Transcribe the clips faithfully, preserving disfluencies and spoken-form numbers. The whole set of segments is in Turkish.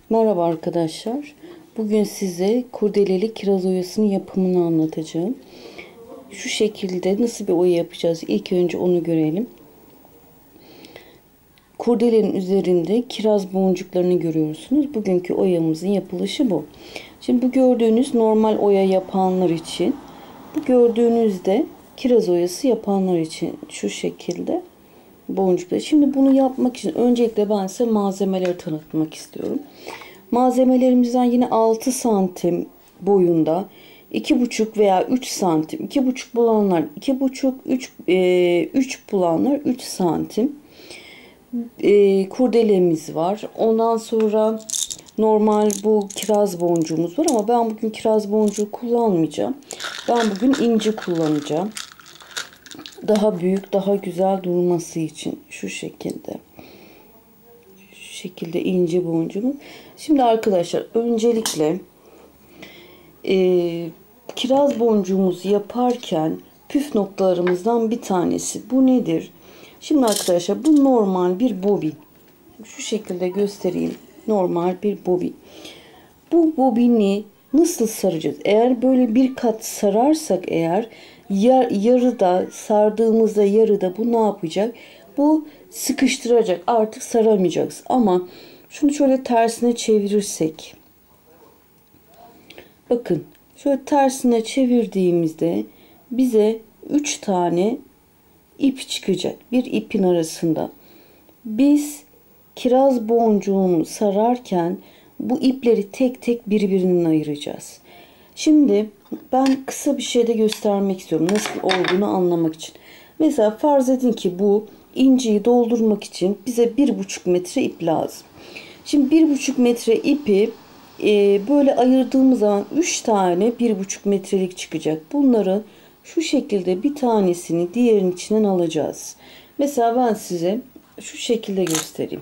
Merhaba arkadaşlar. Bugün size kurdeleli kiraz oyasının yapımını anlatacağım. Şu şekilde nasıl bir oya yapacağız? İlk önce onu görelim. Kurdelenin üzerinde kiraz boncuklarını görüyorsunuz. Bugünkü oyamızın yapılışı bu. Şimdi bu gördüğünüz normal oya yapanlar için, bu gördüğünüz de kiraz oyası yapanlar için şu şekilde boncuklar. Şimdi bunu yapmak için öncelikle ben size malzemeleri tanıtmak istiyorum. Malzemelerimizden yine altı santim boyunda, iki buçuk veya üç santim, iki buçuk bulanlar iki buçuk, üç, e, üç bulanlar üç santim e, kurdelemiz var. Ondan sonra normal bu kiraz boncuğumuz var ama ben bugün kiraz boncuğu kullanmayacağım. Ben bugün inci kullanacağım. Daha büyük, daha güzel durması için şu şekilde. Şu şekilde ince boncuğumuz. Şimdi arkadaşlar öncelikle e, kiraz boncuğumuzu yaparken püf noktalarımızdan bir tanesi. Bu nedir? Şimdi arkadaşlar bu normal bir bobin. Şu şekilde göstereyim. Normal bir bobin. Bu bobini nasıl saracağız? Eğer böyle bir kat sararsak eğer yar, yarıda sardığımızda yarıda bu ne yapacak? Bu sıkıştıracak. Artık saramayacaksın. Ama şunu şöyle tersine çevirirsek. Bakın şöyle tersine çevirdiğimizde bize üç tane ip çıkacak. Bir ipin arasında. Biz kiraz boncuğunu sararken bu ipleri tek tek birbirinden ayıracağız. Şimdi ben kısa bir şey de göstermek istiyorum. Nasıl olduğunu anlamak için. Mesela farz edin ki bu inciyi doldurmak için bize bir buçuk metre ip lazım. Şimdi bir buçuk metre ipi e, böyle ayırdığımız zaman üç tane bir buçuk metrelik çıkacak. Bunları şu şekilde bir tanesini diğerinin içinden alacağız. Mesela ben size şu şekilde göstereyim.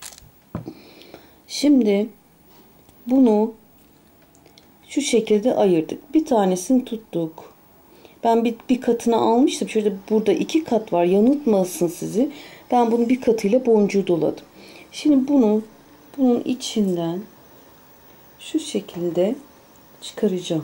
Şimdi bunu şu şekilde ayırdık. Bir tanesini tuttuk. Ben bir, bir katını almıştım. Şurada burada iki kat var. Yanıltmasın sizi. Ben bunun bir katıyla boncuğu doladım. Şimdi bunu bunun içinden şu şekilde çıkaracağım.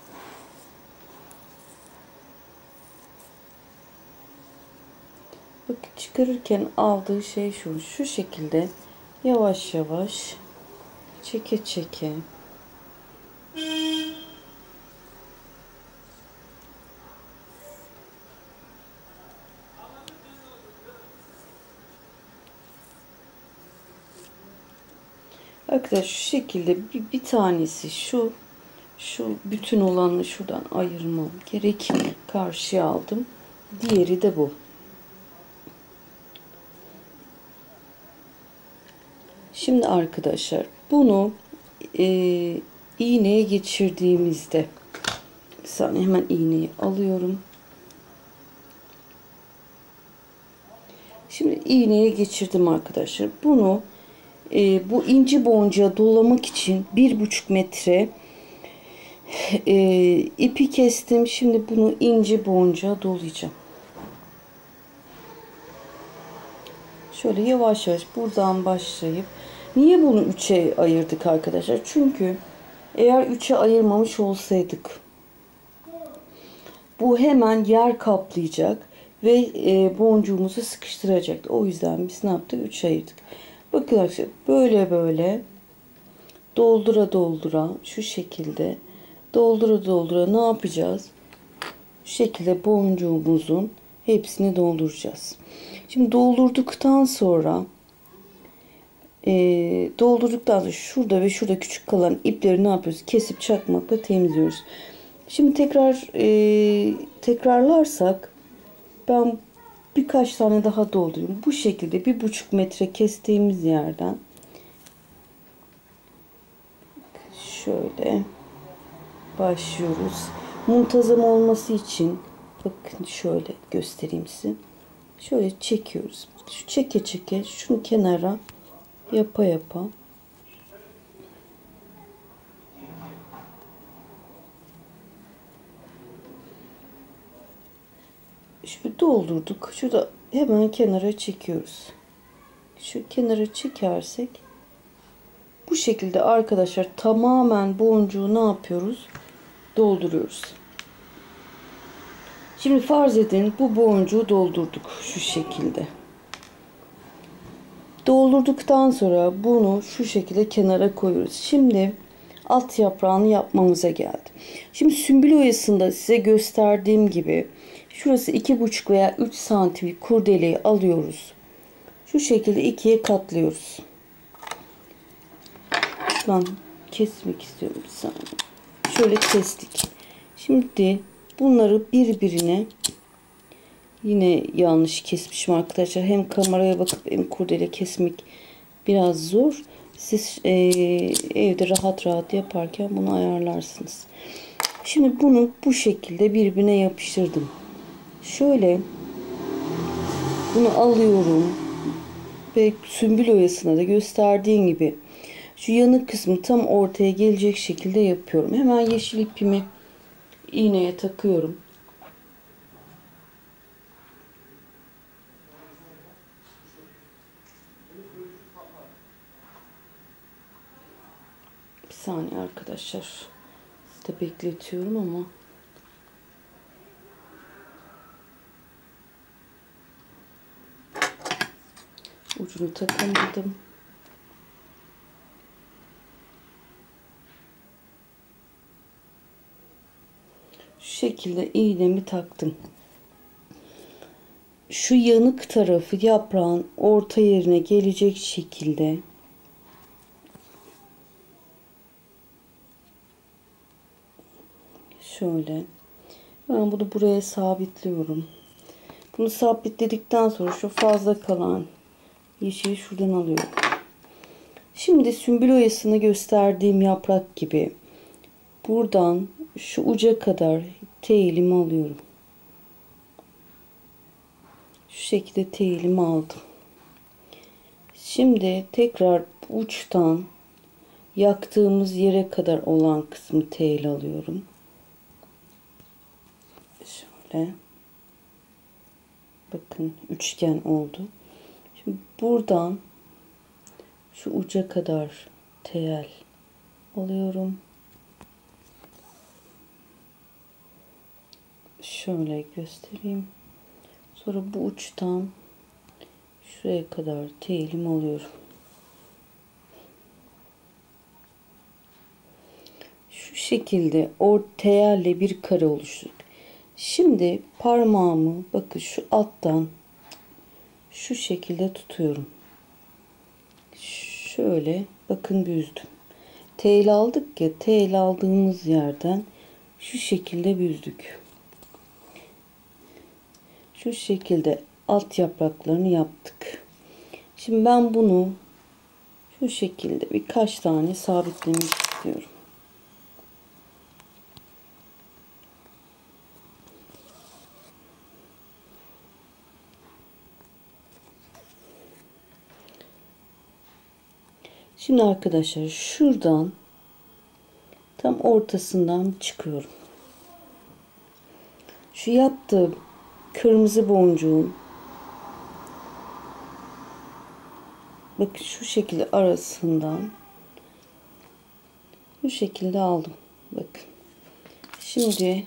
Bakın çıkarırken aldığı şey şu. Şu şekilde yavaş yavaş çeke çeke arkadaşlar şu şekilde bir, bir tanesi şu şu bütün olanı şuradan ayırmam gerek. Karşıya aldım. Diğeri de bu. Şimdi arkadaşlar bunu e, iğneye geçirdiğimizde bir saniye hemen iğneyi alıyorum. Şimdi iğneye geçirdim arkadaşlar. Bunu e, bu inci boncuğa dolamak için bir buçuk metre e, ipi kestim. Şimdi bunu inci boncuğa dolayacağım. Şöyle yavaş yavaş buradan başlayıp niye bunu üçe ayırdık arkadaşlar? Çünkü eğer üçe ayırmamış olsaydık bu hemen yer kaplayacak ve e, boncuğumuzu sıkıştıracaktı. O yüzden biz ne yaptık? üçe ayırdık. Bakın arkadaşlar böyle böyle doldura doldura şu şekilde doldura doldura ne yapacağız? Şu şekilde boncuğumuzun hepsini dolduracağız. Şimdi doldurduktan sonra e, doldurduktan sonra şurada ve şurada küçük kalan ipleri ne yapıyoruz? Kesip çakmakla temizliyoruz. Şimdi tekrar e, tekrarlarsak ben birkaç tane daha doldurayım. Bu şekilde bir buçuk metre kestiğimiz yerden şöyle başlıyoruz. Muntazam olması için bakın şöyle göstereyim size. Şöyle çekiyoruz. Şu çeke çeke şunu kenara yapa yapa şu doldurduk. Şurada hemen kenara çekiyoruz. Şu kenara çekersek bu şekilde arkadaşlar tamamen boncuğu ne yapıyoruz? Dolduruyoruz. Şimdi farz edin bu boncuğu doldurduk şu şekilde. Doldurduktan sonra bunu şu şekilde kenara koyuyoruz. Şimdi alt yaprağını yapmamıza geldi. Şimdi sümbül oyasında size gösterdiğim gibi şurası iki buçuk veya üç santim kurdeleyi alıyoruz. Şu şekilde ikiye katlıyoruz. Ben kesmek istiyorum bir saniye. Şöyle kestik. Şimdi bunları birbirine, yine yanlış kesmişim arkadaşlar. Hem kameraya bakıp hem kurdele kesmek biraz zor. Siz e, evde rahat rahat yaparken bunu ayarlarsınız. Şimdi bunu bu şekilde birbirine yapıştırdım. Şöyle bunu alıyorum ve sümbül oyasına da gösterdiğim gibi şu yanık kısmı tam ortaya gelecek şekilde yapıyorum. Hemen yeşil ipimi iğneye takıyorum. Bir saniye arkadaşlar. Sizi de bekletiyorum ama ucunu takamadım. Şu şekilde iğnemi taktım. Şu yanık tarafı yaprağın orta yerine gelecek şekilde şöyle ben bunu buraya sabitliyorum. Bunu sabitledikten sonra şu fazla kalan yeşili şuradan alıyorum. Şimdi sümbül oyasını gösterdiğim yaprak gibi buradan şu uca kadar teğelimi alıyorum. Şu şekilde teğelimi aldım. Şimdi tekrar uçtan yaktığımız yere kadar olan kısmı teğel alıyorum. Şöyle. Bakın üçgen oldu. Şimdi buradan şu uca kadar teğel alıyorum. Şöyle göstereyim. Sonra bu uçtan şuraya kadar teğelim alıyorum. Şu şekilde o teğelle bir kare oluşturduk. Şimdi parmağımı bakın şu alttan şu şekilde tutuyorum. Şöyle bakın büzdüm. Teğel aldık ya, teğel aldığımız yerden şu şekilde büzdük. Şu şekilde alt yapraklarını yaptık. Şimdi ben bunu şu şekilde birkaç tane sabitlemek istiyorum. Şimdi arkadaşlar şuradan tam ortasından çıkıyorum. Şu yaptığım kırmızı boncuğun bakın şu şekilde arasından bu şekilde aldım. Bakın. Şimdi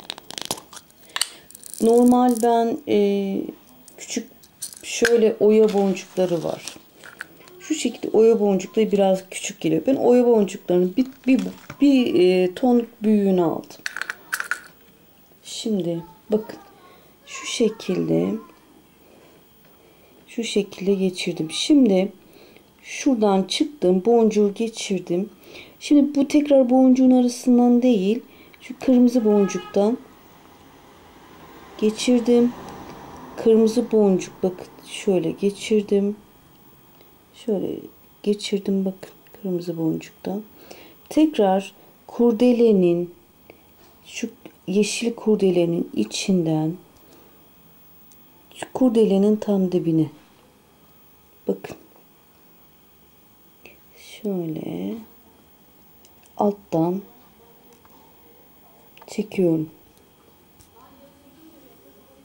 normal ben e, küçük şöyle oya boncukları var. Şu şekilde oya boncukları biraz küçük geliyor. Ben oya boncuklarının bir, bir, bir e, ton büyüğünü aldım. Şimdi bakın şu şekilde şu şekilde geçirdim. Şimdi şuradan çıktım, boncuğu geçirdim. Şimdi bu tekrar boncuğun arasından değil, şu kırmızı boncuktan geçirdim. Kırmızı boncuk bakın şöyle geçirdim. Şöyle geçirdim bakın kırmızı boncuktan. Tekrar kurdelenin şu yeşil kurdelenin içinden şu kurdelenin tam dibine bakın. Şöyle alttan çekiyorum.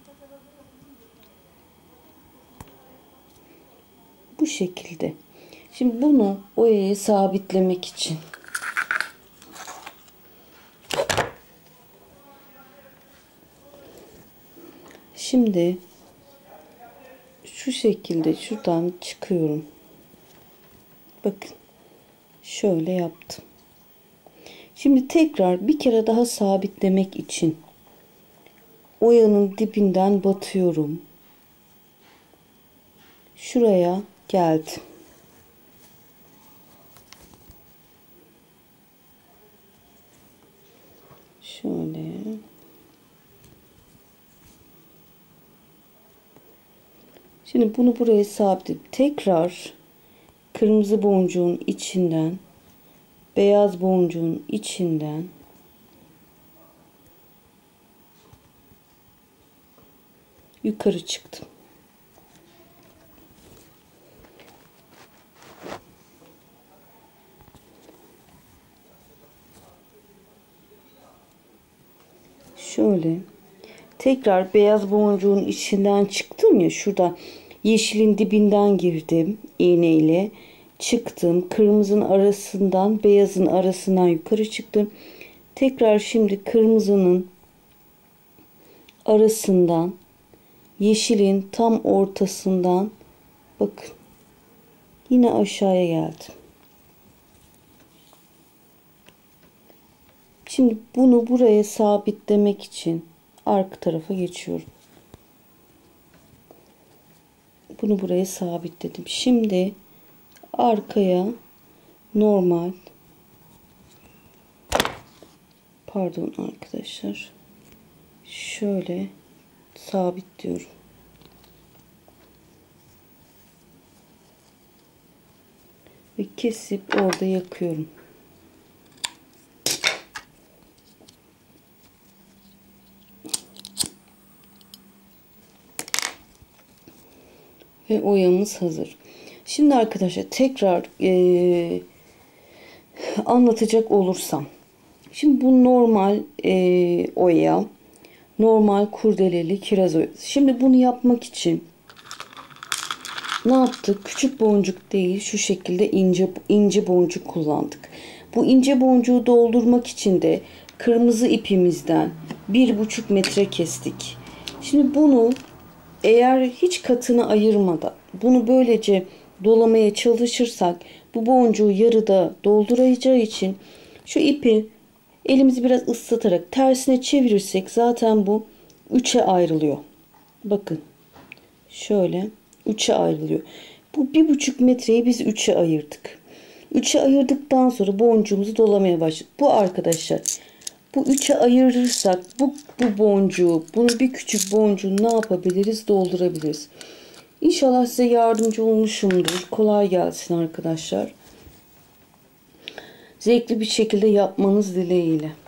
Bu şekilde. Şimdi bunu oyaya sabitlemek için şimdi şu şekilde şuradan çıkıyorum. Bakın şöyle yaptım. Şimdi tekrar bir kere daha sabitlemek için oyanın dibinden batıyorum. Şuraya geldim. Şöyle. Şimdi bunu buraya sabitleyip tekrar kırmızı boncuğun içinden beyaz boncuğun içinden yukarı çıktım. Şöyle tekrar beyaz boncuğun içinden çıktım ya, şurada yeşilin dibinden girdim iğneyle, çıktım, kırmızının arasından beyazın arasından yukarı çıktım. Tekrar şimdi kırmızının arasından yeşilin tam ortasından bakın yine aşağıya geldim. Şimdi bunu buraya sabitlemek için arka tarafa geçiyorum. Bunu buraya sabitledim. Şimdi arkaya normal, pardon arkadaşlar, şöyle sabitliyorum. Ve kesip orada yakıyorum. Ve oyamız hazır. Şimdi arkadaşlar tekrar e, anlatacak olursam. Şimdi bu normal e, oya. Normal kurdeleli kiraz oyası. Şimdi bunu yapmak için ne yaptık? Küçük boncuk değil, şu şekilde ince ince boncuk kullandık. Bu ince boncuğu doldurmak için de kırmızı ipimizden bir buçuk metre kestik. Şimdi bunu eğer hiç katını ayırmadan bunu böylece dolamaya çalışırsak bu boncuğu yarıda dolduracağı için şu ipi elimizi biraz ıslatarak tersine çevirirsek zaten bu üçe ayrılıyor. Bakın şöyle üçe ayrılıyor. Bu bir buçuk metreyi biz üçe ayırdık. Üçe ayırdıktan sonra boncuğumuzu dolamaya başladık. Bu arkadaşlar, bu üçe ayırırsak bu, bu boncuğu, bunu bir küçük boncuğu ne yapabiliriz? Doldurabiliriz. İnşallah size yardımcı olmuşumdur. Kolay gelsin arkadaşlar. Zevkli bir şekilde yapmanız dileğiyle.